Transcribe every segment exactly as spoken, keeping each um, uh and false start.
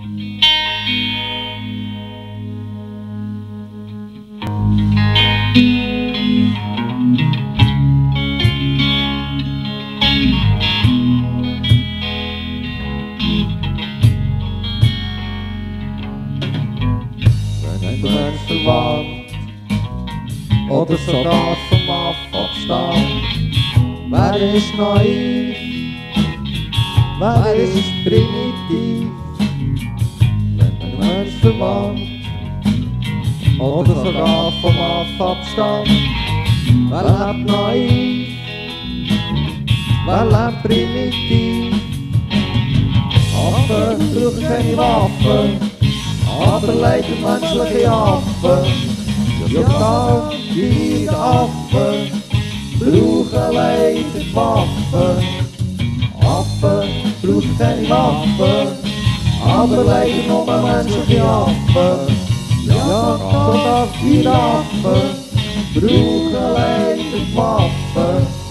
Wenn du Mensch verwandt oder sogar vom Anfang stammt, wer ist naiv, wer ist primitiv? Wenn du Mensch verwandt oder sogar vom Anfang stammt, wer lebt naiv, wer lebt primitiv? Affen brauchen keine Waffen, aber leider menschliche Affen. Ja, da die Affen brauchen leider Waffen. Affen brauchen keine Waffen, aber leider nur menschliche Affen. Ja, sogar die Affen brauchen leider Waffen.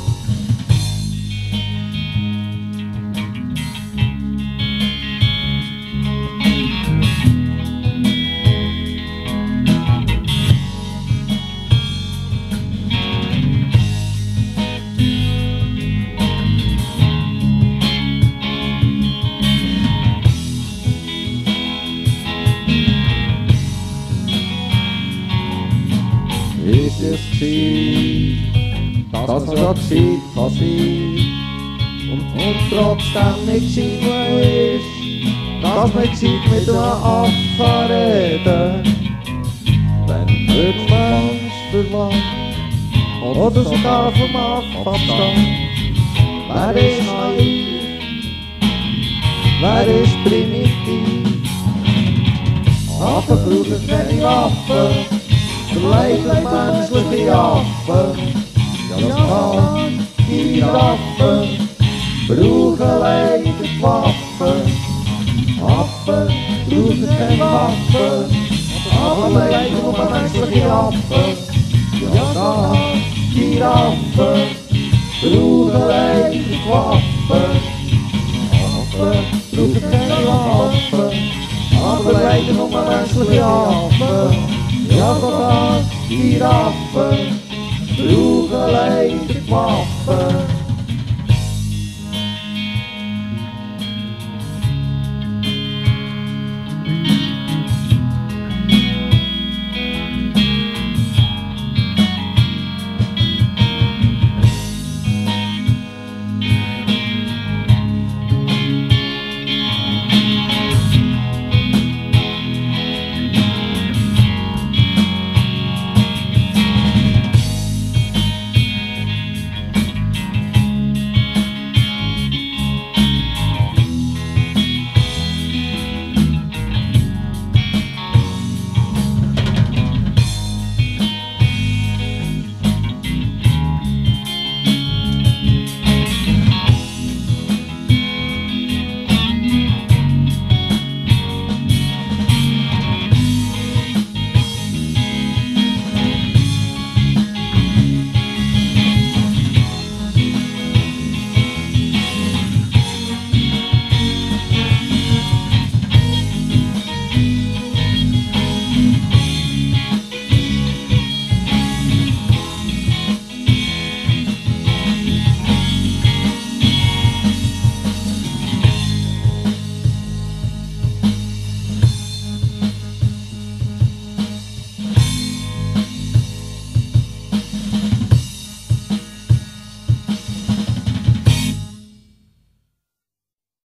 Ist es gescheit, dass man so gescheit kann sein und, und trotzdem nicht gescheit ist, dass man gescheit mit einem Affen reden. Wenn der Mensch verwandt oder sogar vom Anfang stammt, wer ist naiv, wer ist primitiv? Affen brauchen keine Waffen, leider menschliche Affen. Ja, das kann die Giraffen brauchen leider Waffen. Affen brauchen keine Waffen, aber leider nur menschliche Affen. Ja, das die Giraffen brauchen leider Waffen. Affen brauchen keine Waffen, aber leider nur menschliche Affen. Ja, sogar die Giraffen brauchen leider Waffen.